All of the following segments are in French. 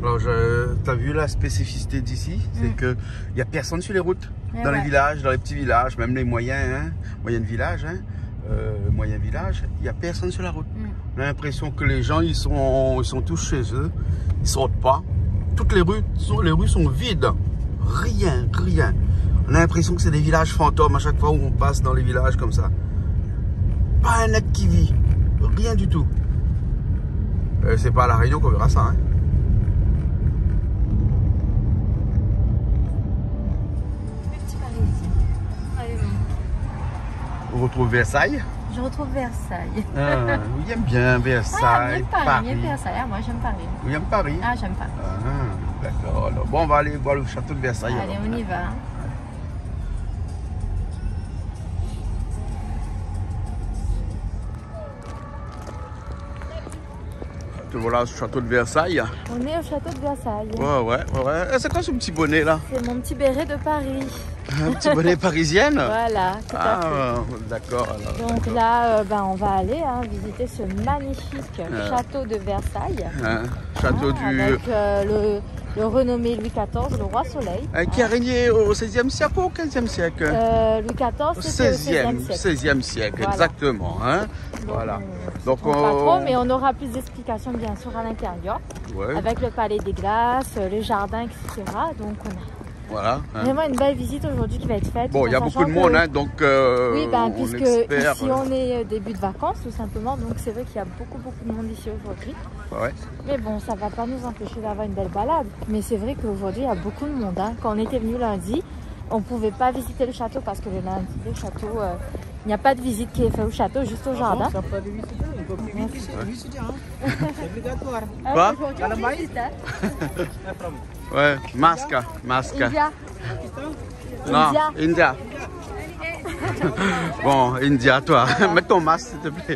Alors, t'as vu la spécificité d'ici? C'est que il n'y a personne sur les routes, dans les villages, dans les petits villages, même les moyens, moyens villages, il n'y a personne sur la route. On a l'impression que les gens, ils sont tous chez eux, ils sortent pas. Toutes les rues sont vides, rien. On a l'impression que c'est des villages fantômes à chaque fois où on passe dans les villages comme ça. Pas un être qui vit, rien du tout. C'est pas à La Réunion qu'on verra ça, hein. On retrouve Versailles. Je retrouve Versailles. Vous aimez bien Versailles, Paris. Versailles. Moi, j'aime Paris. Vous aimez Paris? Ah, j'aime Paris. D'accord. Bon, on va aller voir le château de Versailles. Allez, on y va. Voilà le château de Versailles. On est au château de Versailles. Ouais. C'est quoi ce petit bonnet là? C'est mon petit béret de Paris. Un petit bonnet parisienne? Voilà, tout à fait. D'accord. Donc là, on va aller visiter ce magnifique château de Versailles. Château du... Avec le renommé Louis XIV, le roi Soleil. Qui a régné au XVIe siècle ou au XVe siècle? Louis XIV, c'était au XVIe siècle, voilà. Exactement. Hein? Voilà. Donc pas trop, mais on aura plus d'explications bien sûr à l'intérieur. Ouais. Avec le palais des glaces, les jardins, etc. Donc on a vraiment une belle visite aujourd'hui qui va être faite. Bon, il y a beaucoup de monde, hein, donc oui, puisque ici on est début de vacances tout simplement, donc c'est vrai qu'il y a beaucoup de monde ici aujourd'hui. Ouais. Mais bon, ça ne va pas nous empêcher d'avoir une belle balade. Mais c'est vrai qu'aujourd'hui il y a beaucoup de monde. Hein. Quand on était venu lundi, on ne pouvait pas visiter le château parce que le lundi, le château, il n'y a pas de visite qui est faite au château, juste au jardin. Ça pas de visiter, on peut plus visiter, hein. C'est obligatoire. Quoi? Ouais, masque. India. Non, India. Bon, India, toi, mets ton masque s'il te plaît.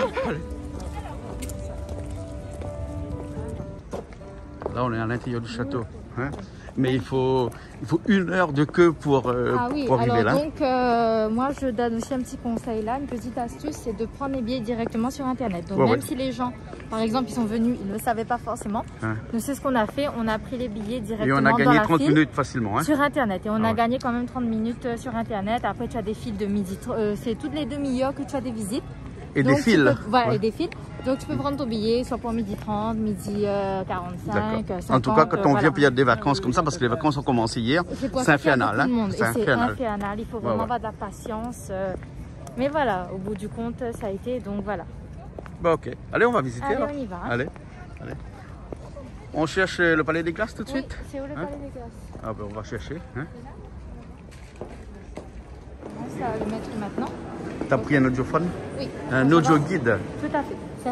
Là, on est à l'intérieur du château. Hein? Mais il faut 1 heure de queue pour arriver là. Donc, moi, je donne aussi un petit conseil là, une petite astuce, c'est de prendre les billets directement sur Internet. Donc, même si les gens, par exemple, ils sont venus, ils ne le savaient pas forcément. Nous, c'est ce qu'on a fait. On a pris les billets directement dans la file. Et on a gagné 30 minutes facilement. Hein? Sur Internet. Et on a gagné quand même 30 minutes sur Internet. Après, tu as des files de midi. C'est toutes les demi-heures que tu as des visites. Et des fils. Voilà, et des fils. Donc tu peux prendre ton billet soit pour midi 30, midi 45, 50. En tout cas, quand on vient puis il y a des vacances comme ça, parce que les vacances ont commencé hier, c'est infernal. Hein? C'est infernal, il faut vraiment avoir de la patience. Mais voilà, au bout du compte, ça a été, donc voilà. Bah ok, allez on va visiter. Allez, alors. on y va. Allez. On cherche le palais des glaces tout de suite? C'est où le palais des glaces? Ah ben on va chercher. Hein? On commence à le mettre maintenant. T'as pris un audiophone? Oui. Un audio guide? Tout à fait, ça.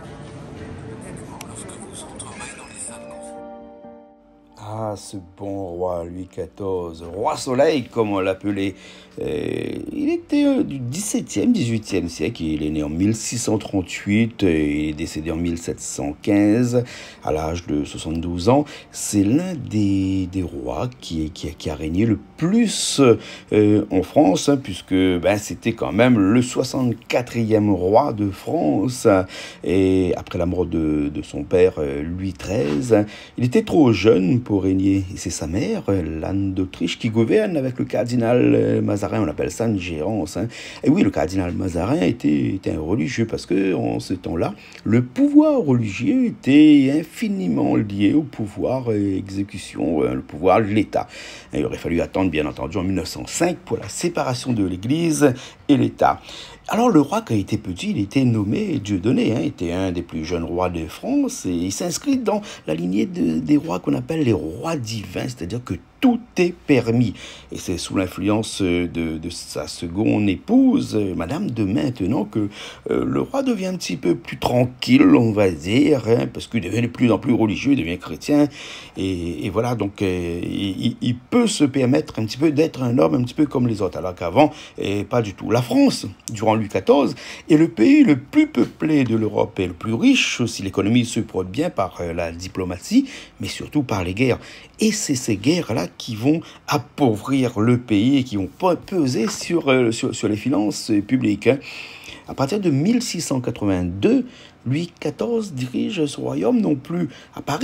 Ah, ce bon roi Louis XIV, roi Soleil comme on l'appelait, il était du 18e siècle, il est né en 1638 et il est décédé en 1715 à l'âge de 72 ans. C'est l'un des rois qui a régné le plus en France, hein, puisque c'était quand même le 64e roi de France. Et après la mort de son père Louis XIII, il était trop jeune pour régner. Et c'est sa mère, l'Anne d'Autriche, qui gouverne avec le cardinal Mazarin. On appelle ça une gérance. Hein. Et oui, le cardinal Mazarin était un religieux parce que en ce temps-là, le pouvoir religieux était infiniment lié au pouvoir exécution, le pouvoir de l'État. Il aurait fallu attendre, bien entendu, en 1905 pour la séparation de l'Église et l'État. Alors le roi, quand il était petit, il était nommé Dieudonné, hein, était un des plus jeunes rois de France et il s'inscrit dans la lignée des rois qu'on appelle les rois divins, c'est-à-dire que tout est permis. Et c'est sous l'influence de sa seconde épouse, Madame de Maintenon, que le roi devient un petit peu plus tranquille, on va dire, hein, parce qu'il devient de plus en plus religieux, il devient chrétien. Et voilà, donc il peut se permettre un petit peu d'être un homme un petit peu comme les autres, alors qu'avant, pas du tout. La France, durant Louis XIV, est le pays le plus peuplé de l'Europe et le plus riche aussi. L'économie se porte bien par la diplomatie, mais surtout par les guerres. Et c'est ces guerres-là qui vont appauvrir le pays et qui vont peser sur les finances publiques. Hein. À partir de 1682, Louis XIV dirige ce royaume non plus à Paris,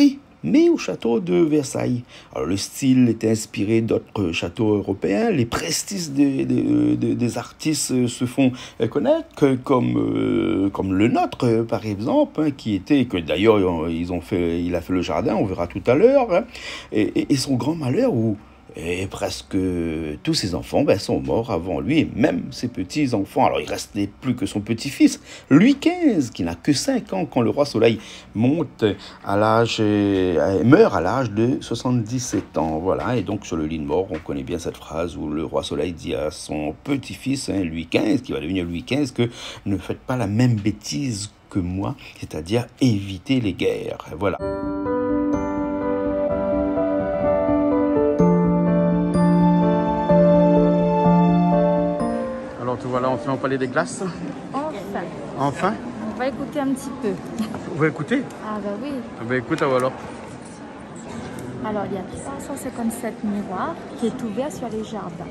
mais au château de Versailles. Alors, le style était inspiré d'autres châteaux européens. Les prestiges des artistes se font connaître, comme le nôtre, par exemple, hein, que d'ailleurs, il a fait le jardin, on verra tout à l'heure, hein, et son grand malheur, où presque tous ses enfants sont morts avant lui, et même ses petits-enfants. Alors il restait plus que son petit-fils, Louis XV, qui n'a que 5 ans quand le roi Soleil meurt à l'âge de 77 ans. Voilà, et donc sur le lit de mort, on connaît bien cette phrase où le roi Soleil dit à son petit-fils, hein, Louis XV, qui va devenir Louis XV, que ne faites pas la même bêtise que moi, c'est-à-dire éviter les guerres. Voilà. Voilà, enfin au Palais des Glaces. Enfin. On va écouter un petit peu. On va écouter? Ah bah oui. Ah bah écoute, alors. Alors il y a 357 miroirs qui est ouvert sur les jardins.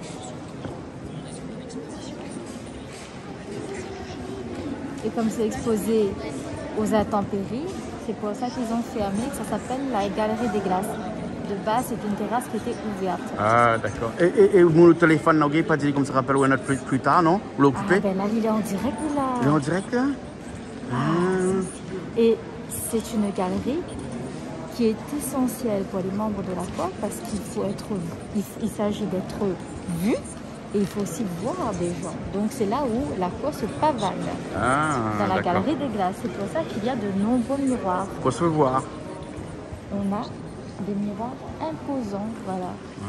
Et comme c'est exposé aux intempéries, c'est pour ça qu'ils ont fermé, que ça s'appelle la Galerie des Glaces. De base, c'est une terrasse qui était ouverte. Ah, d'accord. Et mon téléphone, n'a pas dit comme ça rappelle ou plus tard, non? Vous l'occupez? Ah, ben là, il est en direct, là. Il est en direct, là? Et c'est une galerie qui est essentielle pour les membres de la foi parce qu'il faut être vu. Il s'agit d'être vu et il faut aussi voir des gens. Donc, c'est là où la foi se pavane. Dans la Galerie des Glaces. C'est pour ça qu'il y a de nombreux miroirs. Pour se voir. On a des miroirs imposants, voilà.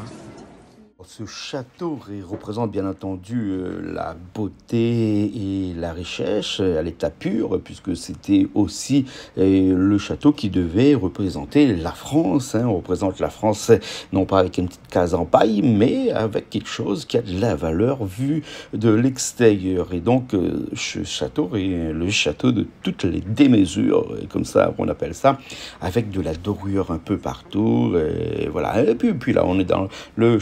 Ce château représente bien entendu la beauté et la richesse à l'état pur, puisque c'était aussi le château qui devait représenter la France. Hein. On représente la France non pas avec une petite case en paille, mais avec quelque chose qui a de la valeur vue de l'extérieur. Et donc, ce château est le château de toutes les démesures, comme ça on appelle ça, avec de la dorure un peu partout. Et voilà. Et puis là, on est dans le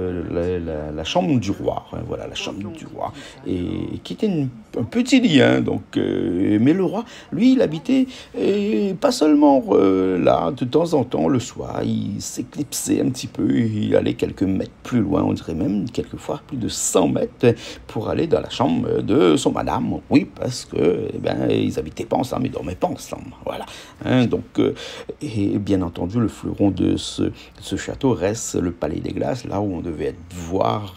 la chambre du roi, hein, voilà, la chambre du roi, et qui était un petit lit, hein, donc, mais le roi, lui, il habitait pas seulement là, de temps en temps, le soir, il s'éclipsait un petit peu, il allait quelques mètres plus loin, on dirait même quelquefois plus de 100 mètres, pour aller dans la chambre de son madame, oui, parce que, ils habitaient pas ensemble, ils dormaient pas ensemble, voilà, hein, donc, et bien entendu, le fleuron de ce château reste le Palais des Glaces, là où on devait voir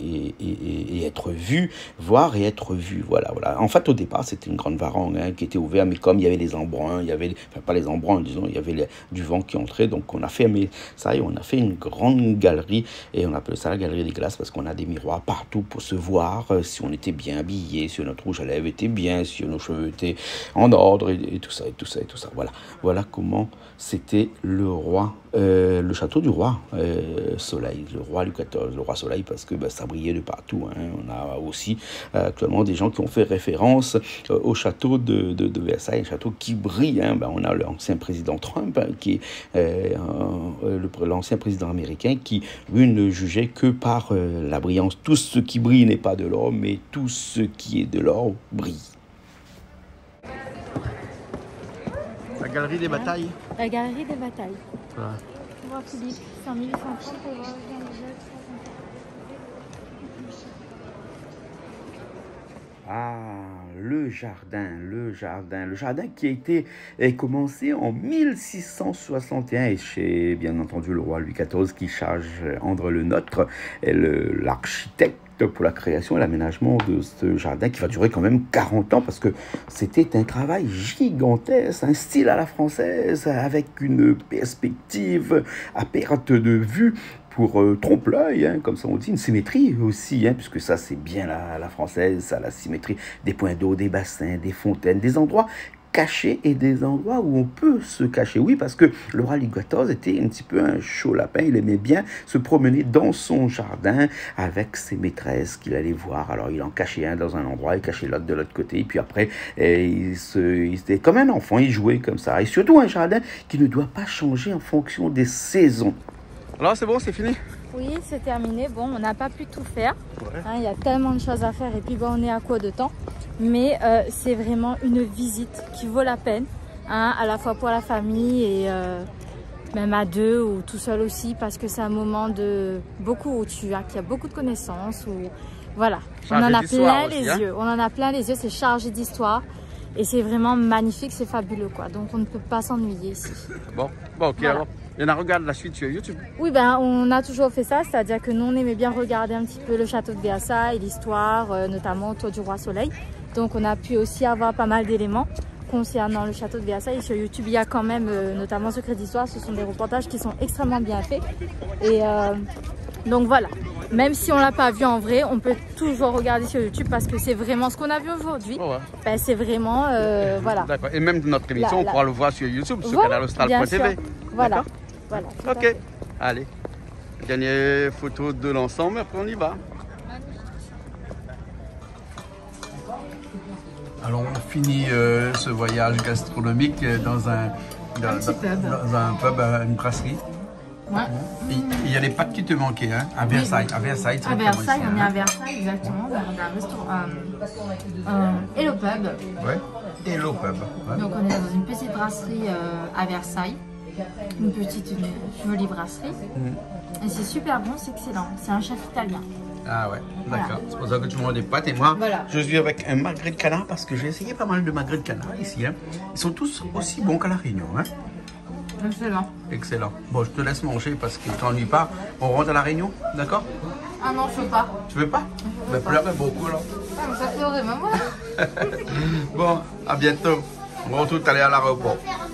et être vu, voir et être vu, voilà. En fait, au départ, c'était une grande varangue, hein, qui était ouverte, mais comme il y avait les embruns, enfin pas les embruns, disons, il y avait du vent qui entrait, donc on a fermé ça et on a fait une grande galerie, et on appelle ça la Galerie des Glaces, parce qu'on a des miroirs partout pour se voir, si on était bien habillé, si notre rouge à lèvres était bien, si nos cheveux étaient en ordre, et tout ça, et tout ça, et tout ça, voilà. Voilà comment c'était le château du roi Soleil, le roi Louis XIV, le roi Soleil, parce que ça brillait de partout, hein. On a aussi actuellement des gens qui ont fait référence au château de Versailles, un château qui brille, hein. On a l'ancien président Trump, hein, qui est l'ancien président américain, qui lui ne jugeait que par la brillance. Tout ce qui brille n'est pas de l'or, mais tout ce qui est de l'or brille. La Galerie des Batailles. La Galerie des Batailles. Voilà. On voit Philippe, c'est en 1830 pour voir le jardin qui a été commencé en 1661 et chez bien entendu le roi Louis XIV qui charge André Le Nôtre, l'architecte pour la création et l'aménagement de ce jardin qui va durer quand même 40 ans parce que c'était un travail gigantesque, un style à la française avec une perspective à perte de vue pour trompe-l'œil, hein, comme ça on dit, une symétrie aussi, hein, puisque ça c'est bien la française, ça, la symétrie, des points d'eau, des bassins, des fontaines, des endroits cachés et des endroits où on peut se cacher. Oui, parce que le roi Louis XIV était un petit peu un chaud lapin, il aimait bien se promener dans son jardin avec ses maîtresses qu'il allait voir. Alors il en cachait un dans un endroit, il cachait l'autre de l'autre côté, et puis après il était comme un enfant, il jouait comme ça. Et surtout un jardin qui ne doit pas changer en fonction des saisons. Alors c'est bon, c'est fini? Oui, c'est terminé. Bon, on n'a pas pu tout faire. Ouais. Hein, il y a tellement de choses à faire et puis on est à quoi de temps. Mais c'est vraiment une visite qui vaut la peine, hein, à la fois pour la famille même à deux ou tout seul aussi, parce que c'est un moment de beaucoup où qu'il y a beaucoup de connaissances, où voilà, on en a plein les yeux, on en a plein les yeux, c'est chargé d'histoire et c'est vraiment magnifique, c'est fabuleux quoi, donc on ne peut pas s'ennuyer ici. Bon ok, voilà. Alors, il y en a regarde la suite sur YouTube. Oui, ben on a toujours fait ça, c'est-à-dire que nous on aimait bien regarder un petit peu le château de Versailles, l'histoire, notamment autour du Roi Soleil, donc on a pu aussi avoir pas mal d'éléments concernant le château de Versailles. Et sur YouTube, il y a quand même, notamment Secret d'Histoire, ce sont des reportages qui sont extrêmement bien faits. Et donc voilà, même si on ne l'a pas vu en vrai, on peut toujours regarder sur YouTube parce que c'est vraiment ce qu'on a vu aujourd'hui. Oh ouais. Ben, c'est vraiment, voilà. D'accord. Et même notre émission, on pourra le voir sur YouTube, sur canalaustral.tv. Voilà. Voilà. Ok, allez. Dernière photo de l'ensemble, après on y va. Alors on finit ce voyage gastronomique dans un pub, une brasserie. Ouais. Il y a les pâtes qui te manquaient, hein, à Versailles. Oui. À Versailles, on est à Versailles, exactement. On a un restaurant, Hello Pub. Ouais, Hello Pub. Ouais. Donc on est dans une petite brasserie à Versailles. Une jolie brasserie. Et c'est super bon, c'est excellent. C'est un chef italien. Ah ouais, d'accord. Voilà. C'est pour ça que tu manges des pâtes. Et moi, voilà, je suis avec un magret de canard parce que j'ai essayé pas mal de magrets de canard ici. Hein. Ils sont tous aussi bons qu'à La Réunion. Hein. Excellent. Excellent. Bon, je te laisse manger parce que tu t'ennuies pas. On rentre à La Réunion, d'accord? Ah non, je veux pas. Tu veux pas? Ben, pleurer beaucoup alors. Ah, mais ça pleurait même moi. Bon, à bientôt. On va tout aller à l'aéroport.